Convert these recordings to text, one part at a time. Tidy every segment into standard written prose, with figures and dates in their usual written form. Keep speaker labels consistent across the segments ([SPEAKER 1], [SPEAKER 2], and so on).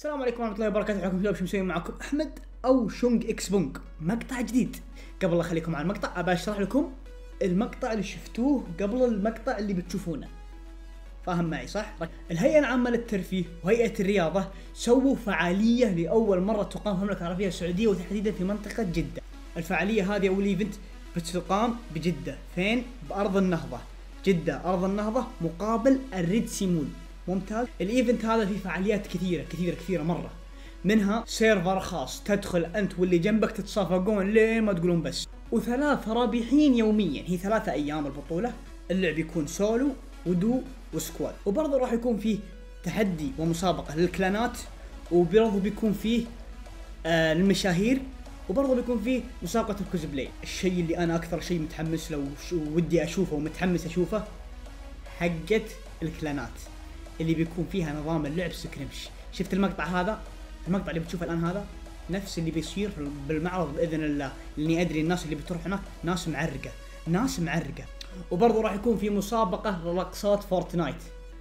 [SPEAKER 1] السلام عليكم ورحمة الله وبركاته. حياكم الله. شو مسوي معكم؟ أحمد أو شونج إكس بونج. مقطع جديد. قبل لا أخليكم على المقطع أبى أشرح لكم المقطع اللي شفتوه قبل المقطع اللي بتشوفونه. فاهم معي صح؟ الهيئة العامة للترفيه وهيئة الرياضة سووا فعالية لأول مرة تقام في المملكة العربية السعودية وتحديدا في منطقة جدة. الفعالية هذه أو الإيفنت بتقام بجدة. فين؟ بأرض النهضة. جدة أرض النهضة مقابل الريد سي مول. ممتاز. الايفنت هذا فيه فعاليات كثيرة مرة، منها سيرفر خاص تدخل انت واللي جنبك تتصافقون لين ما تقولون بس، وثلاث رابحين يوميا. هي 3 ايام البطولة. اللعب يكون سولو ودو وسكواد، وبرضه راح يكون فيه تحدي ومسابقة للكلانات، وبرضه بيكون فيه للمشاهير، وبرضه بيكون فيه مسابقة الكوزبلاي. الشيء اللي انا اكثر شيء متحمس له ودي اشوفه ومتحمس اشوفه حقة الكلانات اللي بيكون فيها نظام اللعب سكريمش. شفت المقطع هذا؟ المقطع اللي بتشوفه الان هذا نفس اللي بيصير بالمعرض باذن الله، لاني ادري الناس اللي بتروح هناك ناس معرقه. وبرضه راح يكون في مسابقه لرقصات فورتنايت.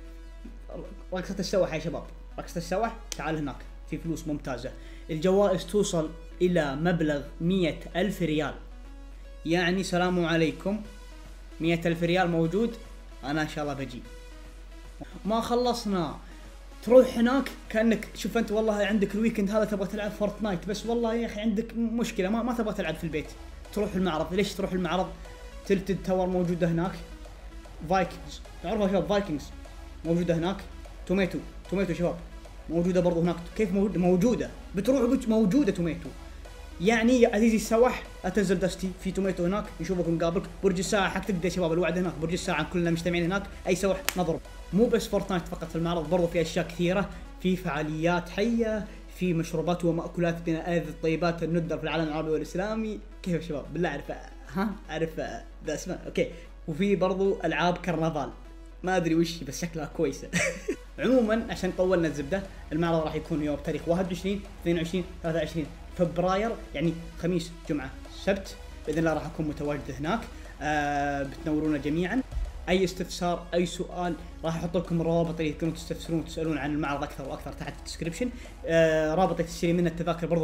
[SPEAKER 1] رقصة السوح يا شباب، رقصة السوح. تعال هناك في فلوس ممتازه. الجوائز توصل الى مبلغ 100,000 ريال. يعني سلام عليكم، 100,000 ريال موجود. انا ان شاء الله بجي. ما خلصنا، تروح هناك كأنك شوف انت والله عندك الويكند هذا تبغى تلعب فورتنايت، بس والله يا اخي عندك مشكله ما تبغى تلعب في البيت. تروح المعرض. ليش تروح المعرض؟ تلتد تاور موجوده هناك، فايكنجز تعرفوا يا شباب، فايكنجز موجوده هناك، توميتو شباب موجوده برضو هناك. كيف موجوده؟ بتروح موجوده توميتو. يعني يا عزيزي السواح لا تنزل دستي، في توميتو هناك نشوفك ونقابلك. برج الساعه حق تقدر يا شباب، الوعد هناك برج الساعه كلنا مجتمعين هناك. اي سوح نضرب. مو بس فورتنايت فقط في المعرض، برضو في اشياء كثيره، في فعاليات حيه، في مشروبات ومأكولات من ألذ الطيبات الندر في العالم العربي والاسلامي. كيف يا شباب؟ بالله اعرف ذا اسماء. اوكي. وفي برضو العاب كرنفال، ما ادري وش بس شكلها كويسه. عموما عشان طولنا الزبده، المعرض راح يكون يوم تاريخ 21 22 23 فبراير، يعني خميس جمعه سبت باذن الله راح اكون متواجد هناك. بتنورونا جميعا. اي استفسار اي سؤال راح احط لكم الروابط اللي تقدرون تستفسرون وتسالون عن المعرض اكثر واكثر تحت في الديسكربشن. رابط تشتري منه التذاكر برضو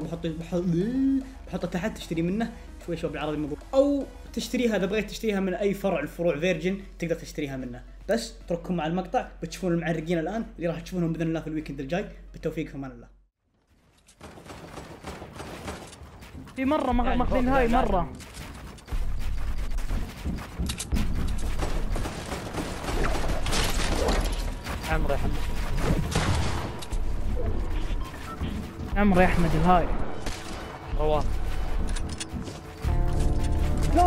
[SPEAKER 1] بحطه تحت تشتري منه. شوي بالعربي الموضوع، او تشتريها اذا بغيت تشتريها من اي فرع الفروع فيرجن تقدر تشتريها منه. بس اترككم مع المقطع بتشوفون المعرقين الان اللي راح تشوفونهم باذن الله في الويكند الجاي. بالتوفيق في امان الله.
[SPEAKER 2] في مرة ماخذين هاي مرة. عمرو يا حمد، عمرو يا احمد الهاي رواه. لا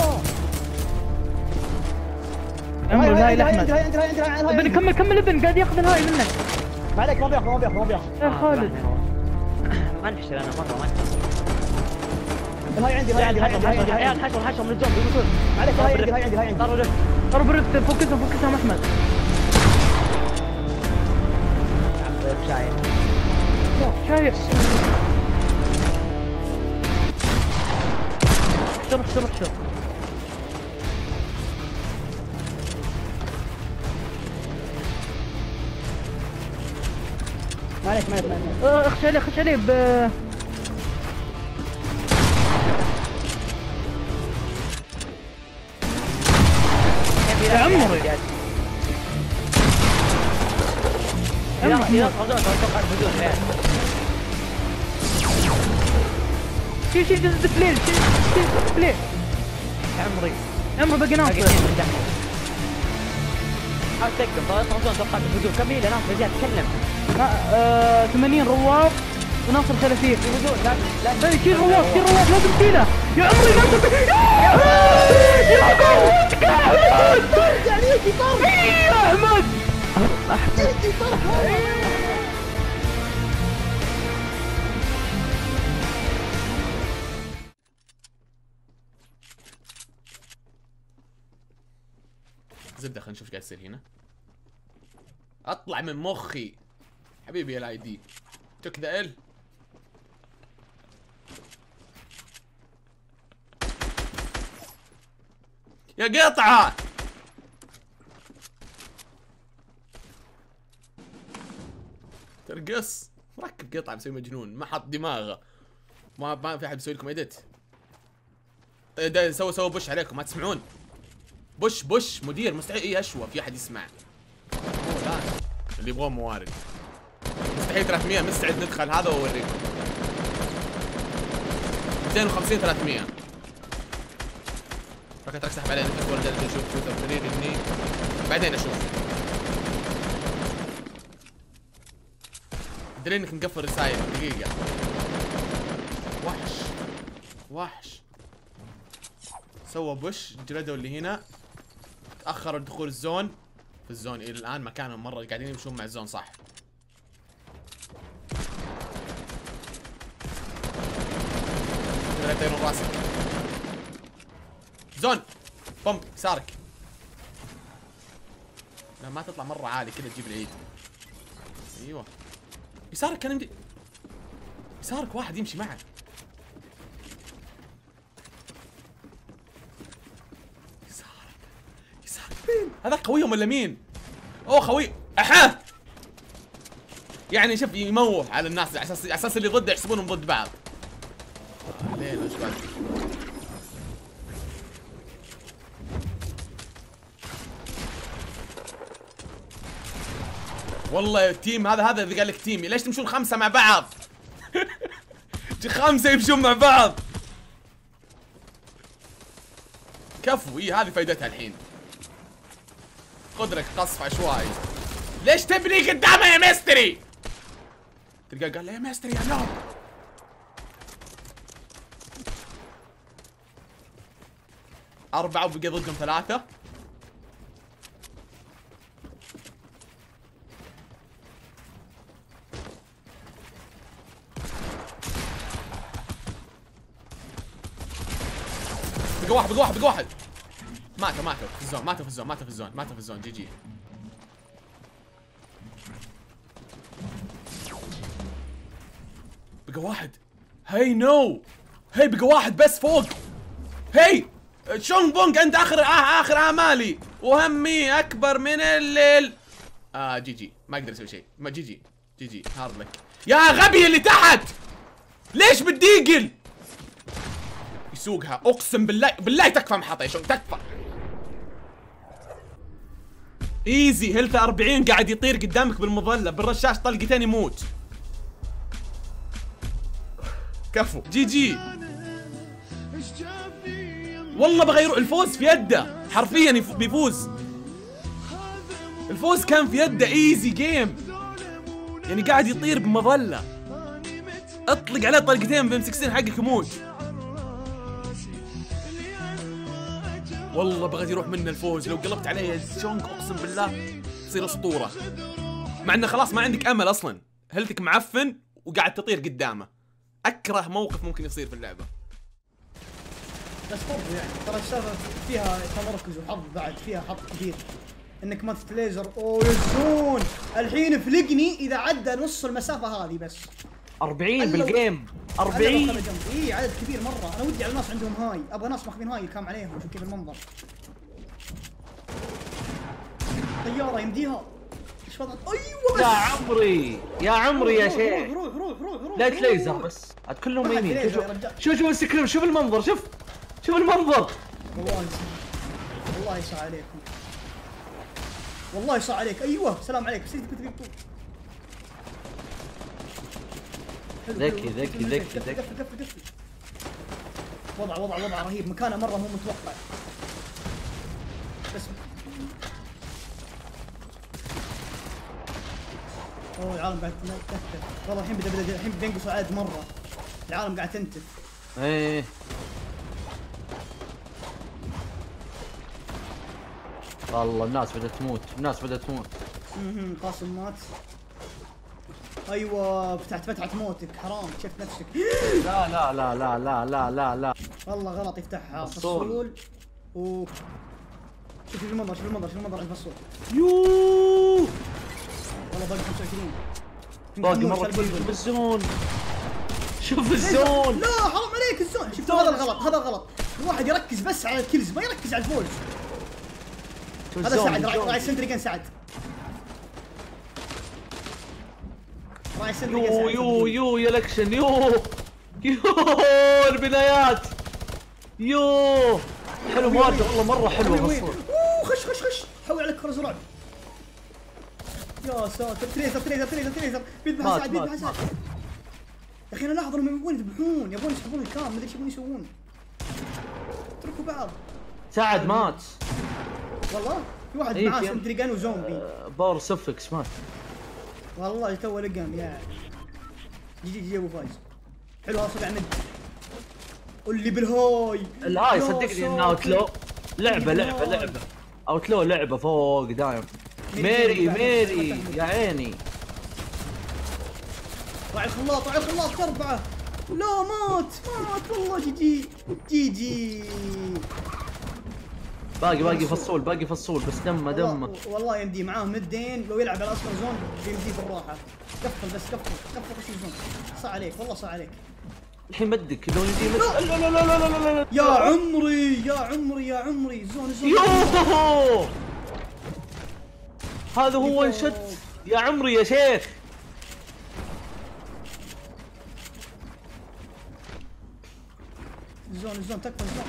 [SPEAKER 2] عمرو الهاي لاحمد. ابن كمل ابن قاعد ياخذ الهاي منك.
[SPEAKER 3] ما عليك، ما بياخذ
[SPEAKER 2] يا خالد.
[SPEAKER 4] ما نحشر انا مرة ما نحشر.
[SPEAKER 3] الهاي عندي
[SPEAKER 4] عيال حشر من الزومبي يقول
[SPEAKER 3] عليك. الهاي عندي
[SPEAKER 4] ضرب
[SPEAKER 2] رفت. فوكسهم احمد. شايف شرح
[SPEAKER 3] ما عليك.
[SPEAKER 2] اخش عليه يا عمري شي ديسبلاي عمري باقي ناصر.
[SPEAKER 4] حاول تكتب تخلصون توقعات الهجوم. كم هي ناصر زياد تكلم.
[SPEAKER 2] 80 رواق وناصر 30.
[SPEAKER 4] لا
[SPEAKER 2] شيل رواق لازم تشيله يا عمري. يا احمد
[SPEAKER 5] زبده. خلينا نشوف ايش قاعد يصير هنا. اطلع من مخي حبيبي الاي دي توك ذا ال. يا قطعه ترقص مركب قطعه مسوي مجنون، ما حط دماغه. ما في احد يسوي لكم اديت. طيب سووا بوش عليكم، ما تسمعون؟ بوش مدير مستحيل. اي اشوى في احد يسمع. لا اللي يبغون موارد مستحيل 300. مستعد ندخل هذا واوريكم. 250 300. فكرت اسحب عليه نفس ولا جالس اشوف شوف الفريق اني بعدين اشوف. ادري انك مقفل رسايل دقيقة. وحش سوى بوش، جلدوا اللي هنا، تأخروا دخول الزون. في الزون الى الان مكانهم مرة قاعدين يمشون مع الزون صح. يطيرون راسك. زون بومب يسارك. لا ما تطلع مرة عالي كذا تجيب العيد. ايوه يسارك كان يمدي. يسارك واحد يمشي معك. يسارك مين؟ هذا قويهم ولا مين؟ اوه خوي. احا يعني شوف يموه على الناس على اساس اللي ضده يحسبونهم ضد بعض. ليه ايش بعد؟ والله التيم هذا اذا قال لك تيمي ليش تمشون 5 مع بعض؟ 5 يمشون مع بعض. كفو. هذه فايدتها الحين. خذ لك قصف عشوائي. ليش تبني قدامه يا ميستري؟ تلقاه قال له يا ميستري يا نوب. أربعة وبقي ضدهم 3. بقى واحد. ماتوا في الزون. جي. بقى واحد. هي نو. هي بقى واحد بس فوق. هي شونغ بونغ عند اخر امالي وهمي اكبر من الليل. جي ما اقدر اسوي شيء. ما جي هارد لك يا غبي اللي تحت. ليش بتديقل؟ يسوقها اقسم بالله تكفى محاطه يا شونغ تكفى. ايزي هيلث 40 قاعد يطير قدامك بالمظله بالرشاش طلقتين يموت. كفو. جي والله بغيروا. الفوز في يده حرفيا. بيفوز. الفوز كان في يده. ايزي جيم يعني قاعد يطير بمظله. اطلق عليه طلقتين بام 16 حقك يموت. والله بغيت يروح منا الفوز. لو قلبت عليه يا شونغ اقسم بالله تصير اسطوره. مع انه خلاص ما عندك امل اصلا. هلتك معفن وقاعد تطير قدامه. اكره موقف ممكن يصير في اللعبه.
[SPEAKER 1] بس برضو يعني ترى السالفه فيها تمركز وحظ بعد. فيها حظ كبير انك ما تتليزر. اوه يزون الحين فلقني اذا عدى نص المسافه هذه بس.
[SPEAKER 2] 40 بالجيم 40.
[SPEAKER 1] اي عدد كبير مره. انا ودي على ناس عندهم هاي. ابغى ناس ماخذين هاي الكام عليهم. شوف كيف المنظر. طياره يمديها. ايش وضع؟ ايوه بس
[SPEAKER 2] يا عمري يا شيخ.
[SPEAKER 1] روح
[SPEAKER 2] لا تليزر بس كلهم يمين. شوف السكرين. شوف المنظر. شوف المنظر.
[SPEAKER 1] والله يسعى عليكم. والله يسعى عليك. ايوه سلام عليك. بس كنت بتقول
[SPEAKER 2] ذكي.
[SPEAKER 1] قفل. وضع رهيب. مكانه مره مو متوقع. بس اوه العالم قاعد تنتف. والله الحين بينقصوا عدد مره. العالم قاعد تنتف.
[SPEAKER 2] ايه والله الناس بدأت تموت.
[SPEAKER 1] قاسم مات. ايوه فتحت موتك. حرام شفت نفسك.
[SPEAKER 2] لا
[SPEAKER 1] والله غلط يفتحها. فصول شوف المنظر على الفصول.
[SPEAKER 2] يوه
[SPEAKER 1] والله باقي 25.
[SPEAKER 2] باقي مرة كثير بالزون. شوف الزون.
[SPEAKER 1] لا حرام عليك الزون. شفت هذا غلط. الواحد يركز بس على الكيلز ما يركز على الفوز. هذا سعد راعي سنتري كان سعد. راح يصير
[SPEAKER 2] يو يا الاكشن يو البدايات يو حلو مارد والله مره حلوه
[SPEAKER 1] اوه خش حول عليك كره رعب. يا ساتر تريزر بيذبح سعد يا اخي انا لاحظ انهم يبون يذبحون يبون يسحبون الكام ما ادري ايش يبون يسوون. اتركوا بعض.
[SPEAKER 2] سعد مات
[SPEAKER 1] والله في واحد معاه سندريجان وزومبي
[SPEAKER 2] باور سفكس مات
[SPEAKER 1] والله تو لقام يا جي ابو فايز. حلو اصلا عند واللي بالهاي
[SPEAKER 2] صدقني انه اوتلو لعبه اوتلو لعبه فوق دايم. ميري يا عيني
[SPEAKER 1] راعي الخلاط 4. لا مات والله جي
[SPEAKER 2] باقي فصول بس دمه
[SPEAKER 1] والله يمدي معاه مدين لو يلعب على اصلا زون بيمدي بالراحه. قفل خش الزون. صح عليك والله صح عليك.
[SPEAKER 2] الحين مدك لو يجي
[SPEAKER 1] لا يا عمري زون
[SPEAKER 2] يوه هذا هو انشد يا عمري يا شيخ.
[SPEAKER 1] الزون تكفى الزون.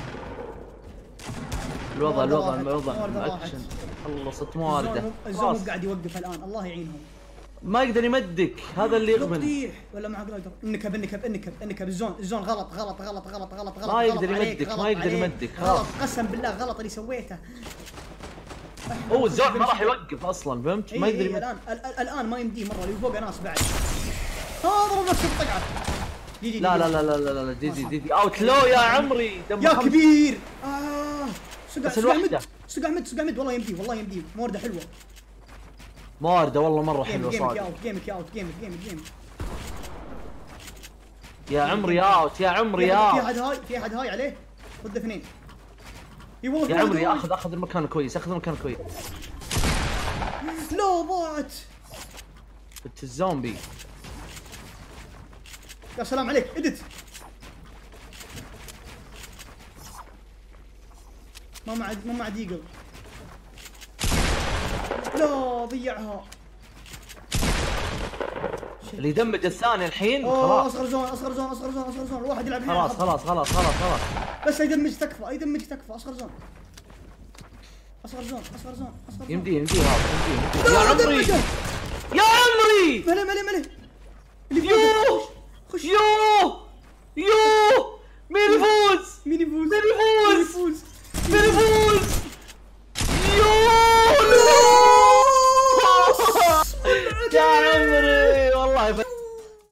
[SPEAKER 2] الوضع الاكشن خلصت موارده.
[SPEAKER 1] الزون مو قاعد يوقف الان الله يعينهم.
[SPEAKER 2] ما يقدر يمدك هذا اللي يغبن.
[SPEAKER 1] ولا معك جلايدر. انكب الزون غلط
[SPEAKER 2] ما يقدر يمدك
[SPEAKER 1] غلط قسم بالله غلط اللي سويته.
[SPEAKER 2] هو الزون ما راح يوقف اصلا فهمت؟ ما يقدر يمدك
[SPEAKER 1] الان ما يمديه مره اللي فوق ناس بعد. ضرب نفس الطقعه.
[SPEAKER 2] لا جي اوتلو يا عمري
[SPEAKER 1] يا كبير. سقع مد والله يمديه مورده حلوه.
[SPEAKER 2] مارده والله مره حلوه صادق.
[SPEAKER 1] جيمك
[SPEAKER 2] يا عمري اوت في
[SPEAKER 1] احد هاي عليه ضد 2.
[SPEAKER 2] يا عمري اخذ المكان كويس
[SPEAKER 1] لا ضاعت
[SPEAKER 2] انت الزومبي.
[SPEAKER 1] يا سلام عليك ادت. ما مع ديجل. لا ضيعها.
[SPEAKER 2] اللي يدمج الثاني الحين خلاص.
[SPEAKER 1] اصغر زون الواحد يلعب
[SPEAKER 2] خلاص
[SPEAKER 1] بس يدمج تكفى اصغر زون
[SPEAKER 2] يمدي هذا يا عمري
[SPEAKER 1] ملي